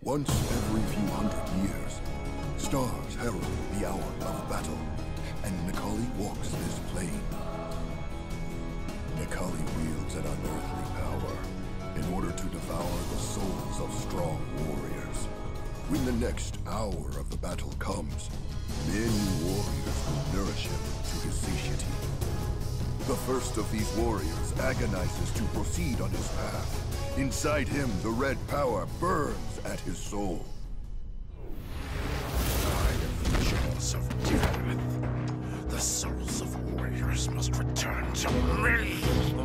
Once every few hundred years, stars herald the hour of battle, and Necalli walks this plane. Necalli wields an unearthly power in order to devour the souls of strong warriors. When the next hour of the battle comes, many warriors will nourish him to his satiety. The first of these warriors agonizes to proceed on his path. Inside him, the red power burns at his soul. I am the jaws of death. The souls of warriors must return to me.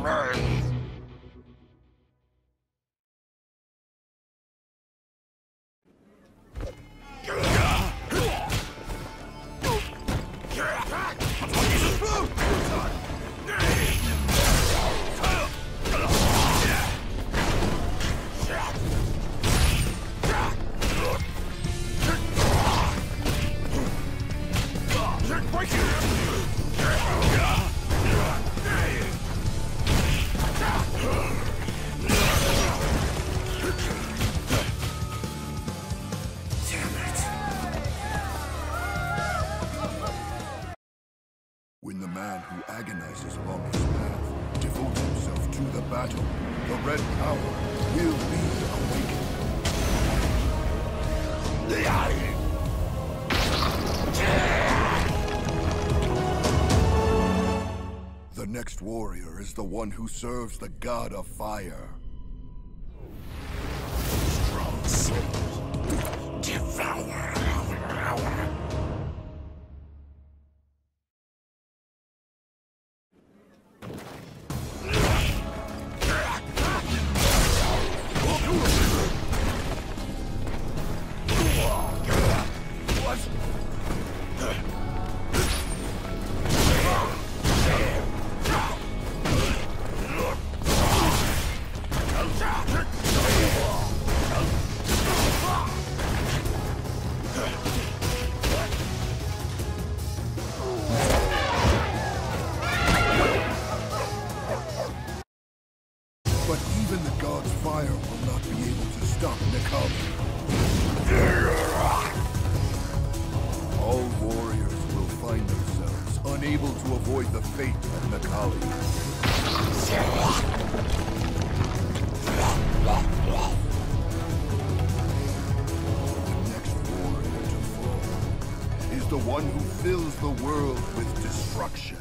When the man who agonizes along his path devotes himself to the battle, the red power will be awakened. The next warrior is the one who serves the god of fire. Strong soul, devour our hour. But even the god's fire will not be able to stop Necalli. All warriors will find themselves unable to avoid the fate of Necalli. The next warrior to fall is the one who fills the world with destruction.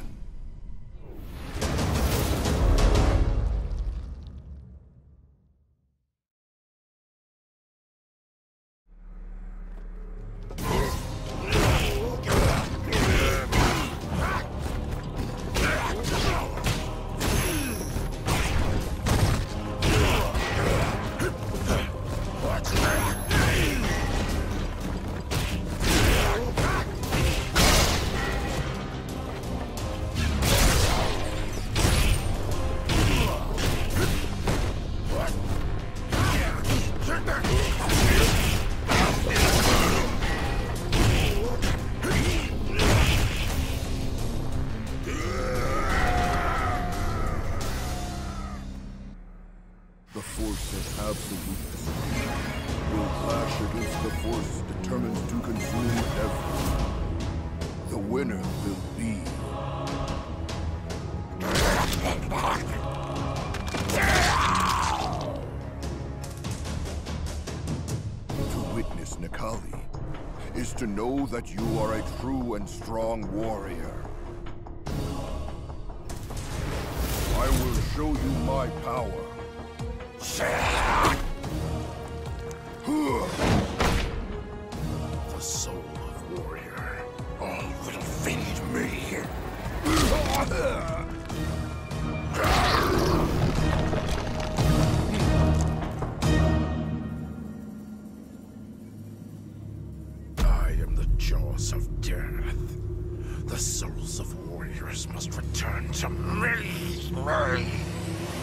The force of absolute destruction will clash against the force determined to consume everything. The winner will be... To witness Necalli is to know that you are a true and strong warrior. I will show you my power. The soul of warrior, all will feed me. I am the jaws of death. The souls of warriors must return to me.